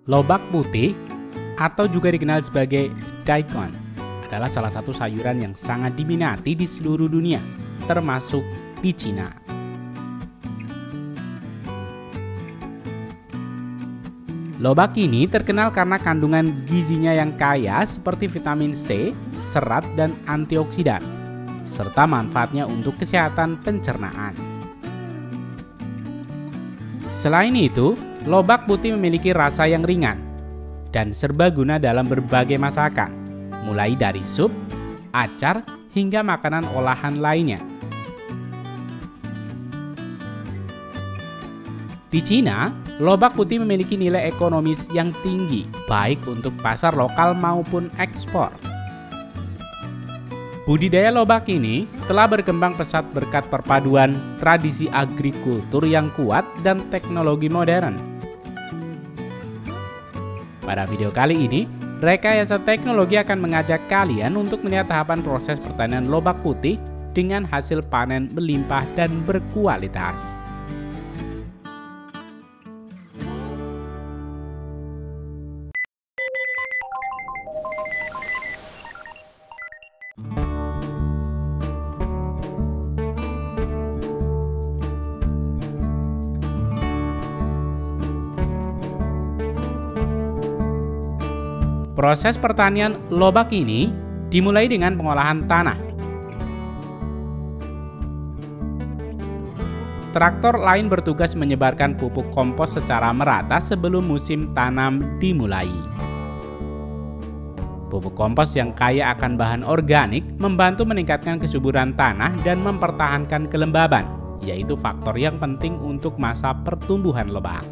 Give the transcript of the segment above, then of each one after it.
Lobak putih atau juga dikenal sebagai daikon adalah salah satu sayuran yang sangat diminati di seluruh dunia, termasuk di Cina. Lobak ini terkenal karena kandungan gizinya yang kaya seperti vitamin C, serat, dan antioksidan, serta manfaatnya untuk kesehatan pencernaan. Selain itu, lobak putih memiliki rasa yang ringan dan serbaguna dalam berbagai masakan, mulai dari sup, acar, hingga makanan olahan lainnya. Di Cina, lobak putih memiliki nilai ekonomis yang tinggi, baik untuk pasar lokal maupun ekspor. Budidaya lobak ini telah berkembang pesat berkat perpaduan tradisi agrikultur yang kuat dan teknologi modern. Pada video kali ini, Rekayasa Teknologi akan mengajak kalian untuk melihat tahapan proses pertanian lobak putih dengan hasil panen melimpah dan berkualitas. Proses pertanian lobak ini dimulai dengan pengolahan tanah. Traktor lain bertugas menyebarkan pupuk kompos secara merata sebelum musim tanam dimulai. Pupuk kompos yang kaya akan bahan organik membantu meningkatkan kesuburan tanah dan mempertahankan kelembaban, yaitu faktor yang penting untuk masa pertumbuhan lobak.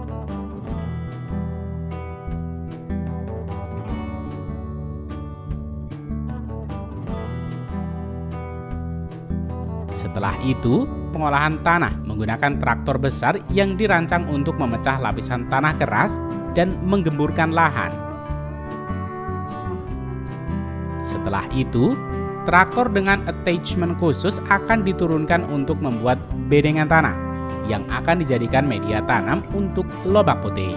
Setelah itu, pengolahan tanah menggunakan traktor besar yang dirancang untuk memecah lapisan tanah keras dan menggemburkan lahan. Setelah itu, traktor dengan attachment khusus akan diturunkan untuk membuat bedengan tanah yang akan dijadikan media tanam untuk lobak putih.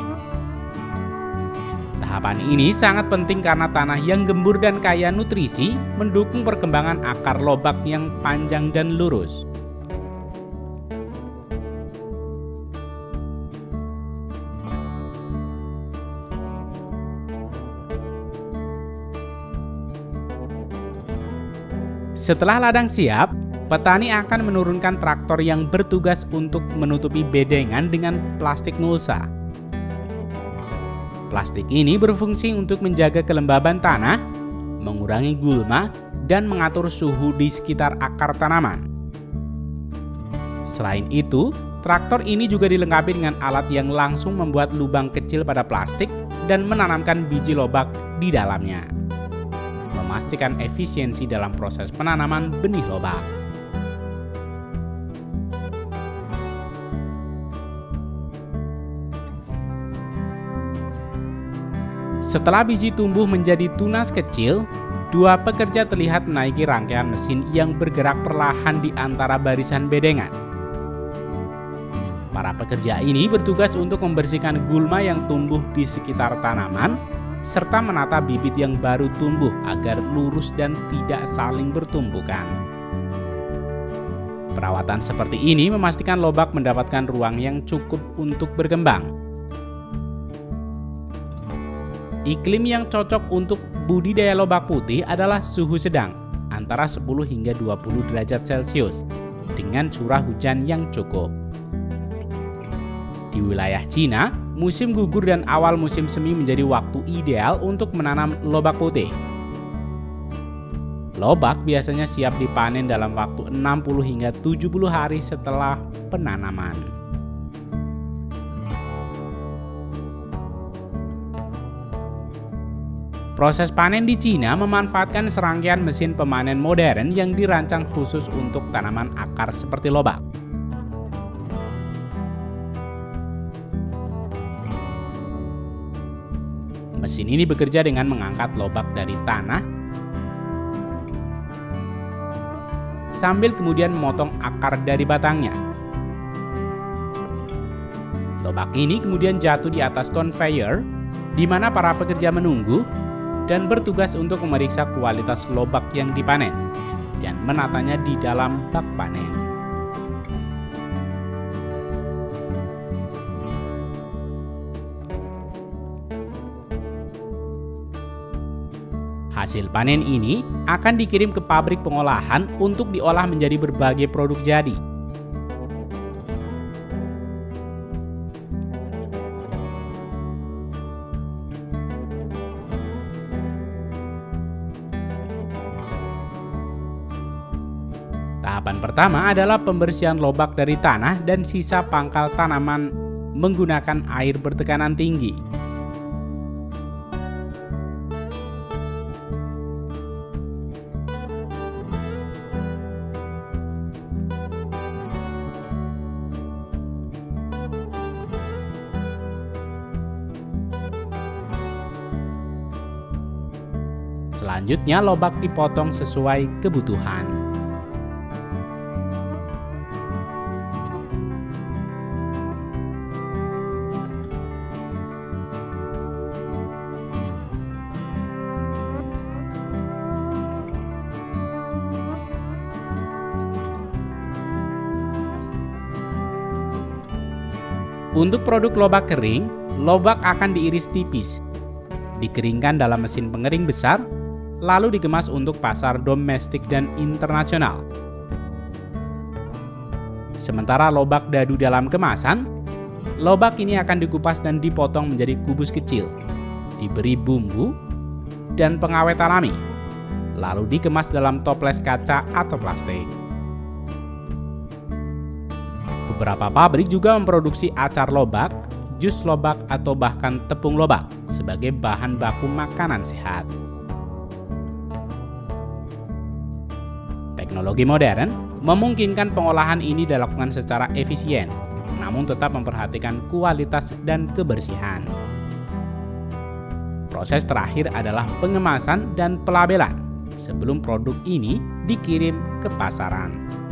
Tahapan ini sangat penting karena tanah yang gembur dan kaya nutrisi mendukung perkembangan akar lobak yang panjang dan lurus. Setelah ladang siap, petani akan menurunkan traktor yang bertugas untuk menutupi bedengan dengan plastik mulsa. Plastik ini berfungsi untuk menjaga kelembaban tanah, mengurangi gulma, dan mengatur suhu di sekitar akar tanaman. Selain itu, traktor ini juga dilengkapi dengan alat yang langsung membuat lubang kecil pada plastik dan menanamkan biji lobak di dalamnya, memastikan efisiensi dalam proses penanaman benih lobak. Setelah biji tumbuh menjadi tunas kecil, dua pekerja terlihat menaiki rangkaian mesin yang bergerak perlahan di antara barisan bedengan. Para pekerja ini bertugas untuk membersihkan gulma yang tumbuh di sekitar tanaman, serta menata bibit yang baru tumbuh agar lurus dan tidak saling bertumbukan. Perawatan seperti ini memastikan lobak mendapatkan ruang yang cukup untuk berkembang. Iklim yang cocok untuk budidaya lobak putih adalah suhu sedang, antara 10 hingga 20 derajat Celcius, dengan curah hujan yang cukup. Di wilayah Cina, musim gugur dan awal musim semi menjadi waktu ideal untuk menanam lobak putih. Lobak biasanya siap dipanen dalam waktu 60 hingga 70 hari setelah penanaman. Proses panen di Cina memanfaatkan serangkaian mesin pemanen modern yang dirancang khusus untuk tanaman akar seperti lobak. Mesin ini bekerja dengan mengangkat lobak dari tanah sambil kemudian memotong akar dari batangnya. Lobak ini kemudian jatuh di atas conveyor di mana para pekerja menunggu dan bertugas untuk memeriksa kualitas lobak yang dipanen dan menatanya di dalam bak panen. Hasil panen ini akan dikirim ke pabrik pengolahan untuk diolah menjadi berbagai produk jadi. Tahapan pertama adalah pembersihan lobak dari tanah dan sisa pangkal tanaman menggunakan air bertekanan tinggi. Selanjutnya, lobak dipotong sesuai kebutuhan. Untuk produk lobak kering, lobak akan diiris tipis, dikeringkan dalam mesin pengering besar, lalu dikemas untuk pasar domestik dan internasional. Sementara lobak dadu dalam kemasan, lobak ini akan dikupas dan dipotong menjadi kubus kecil, diberi bumbu dan pengawet alami, lalu dikemas dalam toples kaca atau plastik. Beberapa pabrik juga memproduksi acar lobak, jus lobak, atau bahkan tepung lobak sebagai bahan baku makanan sehat. Teknologi modern memungkinkan pengolahan ini dilakukan secara efisien, namun tetap memperhatikan kualitas dan kebersihan. Proses terakhir adalah pengemasan dan pelabelan sebelum produk ini dikirim ke pasaran.